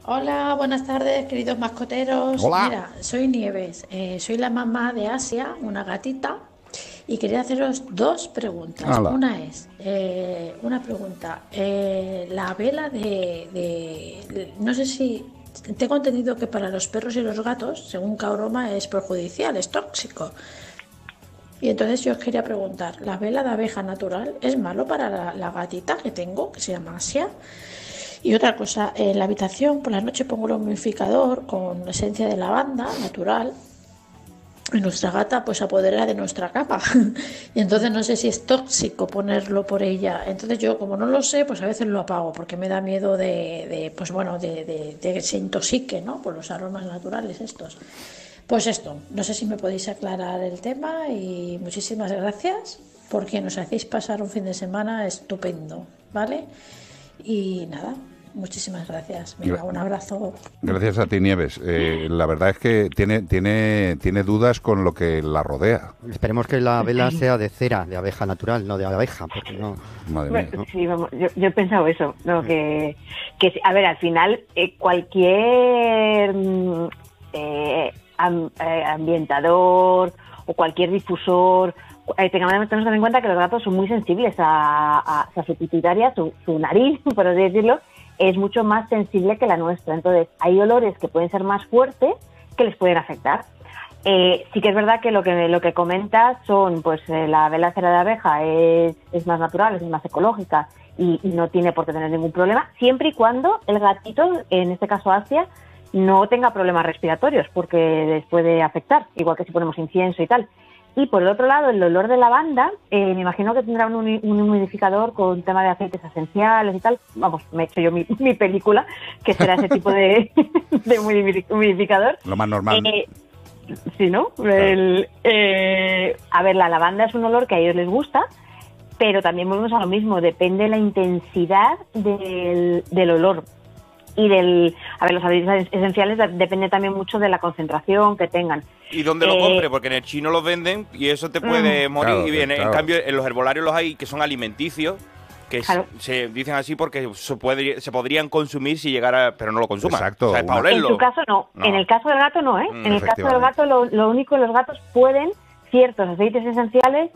Hola, buenas tardes, queridos mascoteros. Hola. Mira, soy Nieves, soy la mamá de Asia, una gatita, y quería haceros dos preguntas. Hala. Una es, una pregunta, la vela no sé si, tengo entendido que para los perros y los gatos, según Cabroma, es perjudicial, es tóxico. Y entonces yo os quería preguntar, ¿la vela de abeja natural es malo para la gatita que tengo, que se llama Asia? Y otra cosa, en la habitación por la noche pongo el humidificador con esencia de lavanda natural y nuestra gata pues se apodera de nuestra cama. Y entonces no sé si es tóxico ponerlo por ella. Entonces yo como no lo sé, pues a veces lo apago porque me da miedo pues bueno, de que se intoxique, ¿no? Por los aromas naturales estos. Pues esto, no sé si me podéis aclarar el tema y muchísimas gracias porque nos hacéis pasar un fin de semana estupendo, ¿vale? Y nada, muchísimas gracias. Venga, un abrazo. Gracias a ti, Nieves. La verdad es que tiene dudas con lo que la rodea. Esperemos que la vela sea de cera, de abeja natural, no de abeja, porque no... Madre mía. Bueno, sí, vamos, yo he pensado eso, ¿no? A ver, al final cualquier ambientador o cualquier difusor, tenemos que tener en cuenta que los gatos son muy sensibles a su pituitaria, su nariz, por así decirlo, es mucho más sensible que la nuestra. Entonces, hay olores que pueden ser más fuertes que les pueden afectar. Sí que es verdad que lo que comentas son, pues la vela cera de abeja es más natural, es más ecológica y no tiene por qué tener ningún problema, siempre y cuando el gatito, en este caso Asia, no tenga problemas respiratorios, porque les puede afectar, igual que si ponemos incienso y tal. Y por el otro lado, el olor de lavanda, me imagino que tendrá un humidificador con tema de aceites esenciales y tal. Vamos, me he hecho yo mi película, que será ese tipo de humidificador. Lo más normal. Sí, ¿no? Claro. A ver, la lavanda es un olor que a ellos les gusta, pero también volvemos a lo mismo, depende de la intensidad del olor. Y a ver, los aceites esenciales depende también mucho de la concentración que tengan. Y dónde lo compre, porque en el chino los venden y eso te puede morir. Claro, Y bien, claro. En cambio, en los herbolarios los hay que son alimenticios, que Claro. se dicen así porque se podrían consumir si llegara, pero no lo consuman. Exacto. O sea, es para Una- En olerlo. tu caso no. No. En el caso del gato no, ¿eh? En el caso del Efectivamente. gato lo único, los gatos pueden, ciertos aceites esenciales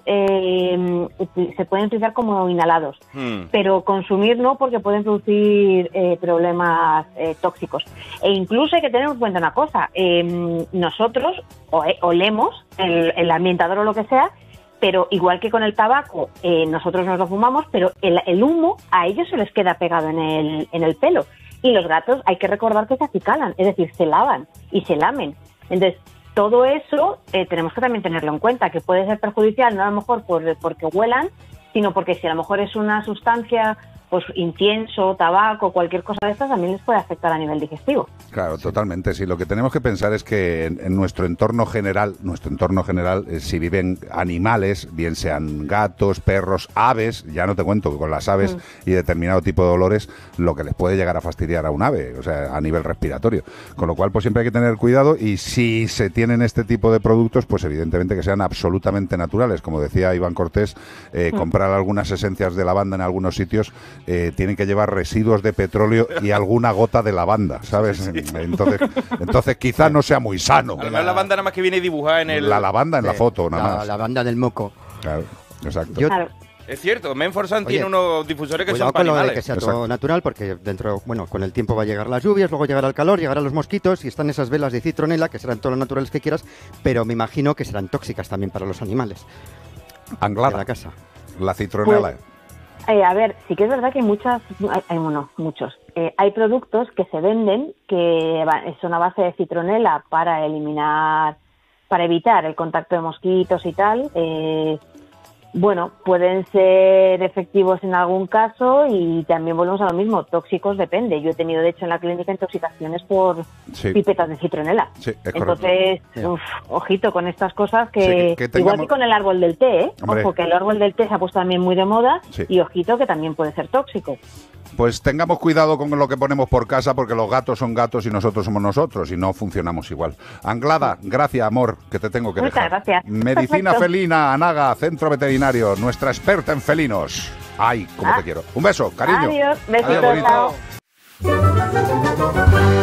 se pueden utilizar como inhalados, pero consumir no, porque pueden producir problemas tóxicos. E incluso hay que tener en cuenta una cosa, nosotros olemos el ambientador o lo que sea, pero igual que con el tabaco, nosotros nos lo fumamos, pero el humo a ellos se les queda pegado en el pelo. Y los gatos hay que recordar que se acicalan, es decir, se lavan y se lamen. Entonces, todo eso tenemos que también tenerlo en cuenta, que puede ser perjudicial, no a lo mejor porque huelan, sino porque si a lo mejor es una sustancia, pues incienso, tabaco, cualquier cosa de estas, también les puede afectar a nivel digestivo. Claro, totalmente. Sí, lo que tenemos que pensar es que en nuestro entorno general, si viven animales, bien sean gatos, perros, aves, ya no te cuento que con las aves y determinado tipo de olores, lo que les puede llegar a fastidiar a un ave, o sea, a nivel respiratorio. Con lo cual, pues siempre hay que tener cuidado y si se tienen este tipo de productos, pues evidentemente que sean absolutamente naturales. Como decía Iván Cortés, comprar algunas esencias de lavanda en algunos sitios tienen que llevar residuos de petróleo y alguna gota de lavanda, ¿sabes? Sí. Entonces quizás no sea muy sano. A lo mejor la banda nada más que viene dibujada en el... La lavanda en la foto, nada más. La banda del moco. Claro, exacto. Yo- Claro. Es cierto, Menforsan Oye, tiene unos difusores que Cuidado son para con lo de animales. que sea todo Exacto. natural, porque con el tiempo va a llegar las lluvias, luego llegará el calor, llegarán los mosquitos y están esas velas de citronela, que serán todo lo naturales que quieras, pero me imagino que serán tóxicas también para los animales de la Anglada, casa. la citronela. A ver, sí que es verdad que muchos. Hay productos que se venden que son a base de citronela para evitar el contacto de mosquitos y tal. Bueno, pueden ser efectivos en algún caso y también volvemos a lo mismo, tóxicos depende. Yo he tenido, de hecho, en la clínica intoxicaciones por Sí. pipetas de citronela. Sí, es correcto. Entonces, Sí. ojito con estas cosas Sí, que tengamos- igual que con el árbol del té, ¿eh? Hombre. Ojo, que el árbol del té se ha puesto también muy de moda Sí. y ojito que también puede ser tóxico. Pues tengamos cuidado con lo que ponemos por casa, porque los gatos son gatos y nosotros somos nosotros y no funcionamos igual. Anglada, gracias, amor, que te tengo que Muchas dejar. gracias. Medicina Perfecto. Felina, Anaga, Centro Veterinario, nuestra experta en felinos. Ay, cómo te quiero. Un beso, cariño. Adiós, besitos, bonito. chao.